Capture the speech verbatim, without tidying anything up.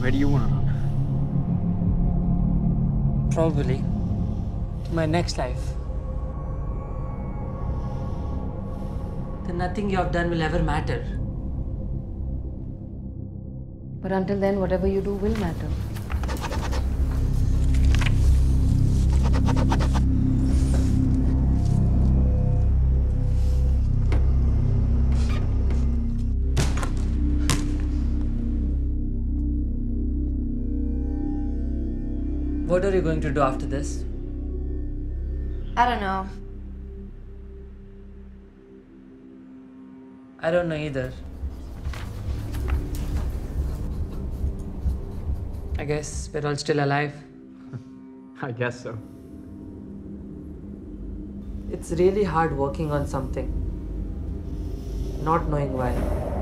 Where do you want to run? Probably to my next life. Then nothing you have done will ever matter. But until then, whatever you do will matter. What are you going to do after this? I don't know. I don't know either. I guess we're all still alive. I guess so. It's really hard working on something, not knowing why.